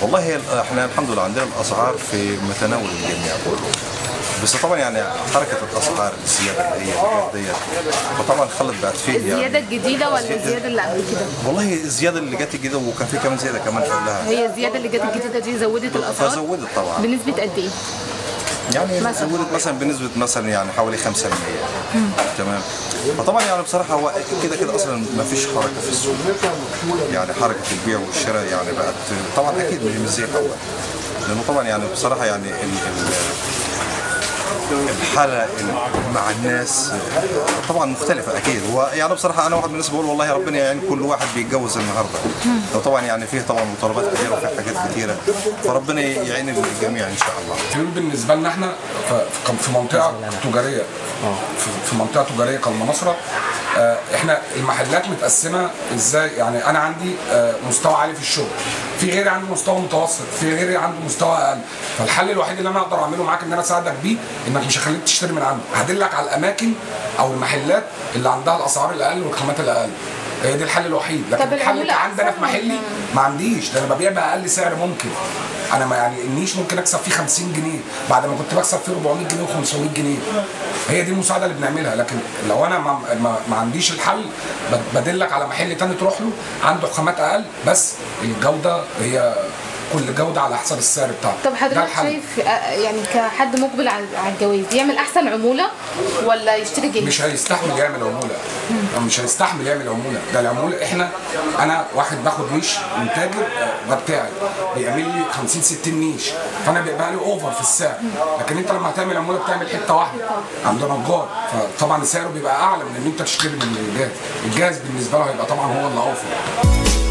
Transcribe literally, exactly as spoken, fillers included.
والله هي احنا الحمد لله عندنا الاسعار في متناول الجميع كله، بس طبعا يعني حركه الاسعار الزياده اللي هي ديت فطبعا خلت بقت فيه يعني الزياده الجديده ولا الزياده اللي قبل كده؟ والله الزياده اللي جت الجديده وكان في كمان زياده كمان قبلها. هي الزياده اللي جت الجديده دي زودت الاسعار؟ فزودت طبعا. بنسبه قد ايه؟ يعني مثلا زودت مثلا بنسبه مثلا يعني حوالي خمسة بالمية. تمام. فطبعا يعني بصراحه هو كده كده اصلا ما فيش حركه في السوق، يعني حركه البيع والشراء يعني بقت طبعا اكيد مش زي الاول، لانه طبعا يعني بصراحه يعني ال ال الحاله مع الناس طبعا مختلفه اكيد. هو يعني بصراحه انا واحد من الناس بقول والله ربنا يعين كل واحد بيتجوز النهارده، وطبعا يعني فيه طبعا مطالبات كثيره وفيه حاجات كثيره، فربنا يعين الجميع ان شاء الله. الفيول بالنسبه لنا احنا في منطقه تجاريه، في منطقه تجاريه كالمناصره، احنا المحلات متقسمه ازاي؟ يعني انا عندي مستوى عالي في الشغل، في غيري عنده مستوى متوسط، في غيري عنده مستوى اقل، فالحل الوحيد اللي انا اقدر اعمله معاك ان انا اساعدك بيه انك مش هخليك تشتري من عنده، هدلك على الاماكن او المحلات اللي عندها الاسعار الاقل والخامات الاقل. هي دي الحل الوحيد، لكن الحل اللي عندنا في محلي ما عنديش، ده انا ببيع باقل سعر ممكن. انا ما يعني النيش ممكن اكسب فيه خمسين جنيه بعد ما كنت بكسب فيه أربعمية جنيه وخمسمية جنيه. هي دي المساعده اللي بنعملها، لكن لو انا ما, ما, ما عنديش الحل بدلك على محل تاني تروح له عنده خامات اقل بس الجوده هي كل جوده على حسب السعر بتاعه. طب حضرتك شايف يعني كحد مقبل على الجواز يعمل احسن عموله ولا يشتري جنيه؟ مش هيستحمل يعمل عموله، أو مش هيستحمل يعمل عموله، ده العموله احنا انا واحد باخد نيش من تاجر ده بتاعي بيعمل لي خمسين ستين نيش، فانا بيبقى لي اوفر في السعر، لكن انت لما هتعمل عموله بتعمل حته واحده عند نجار، فطبعا سعره بيبقى اعلى من ان انت تشتري من الجاهز، الجاهز بالنسبه له هيبقى طبعا هو اللي اوفر.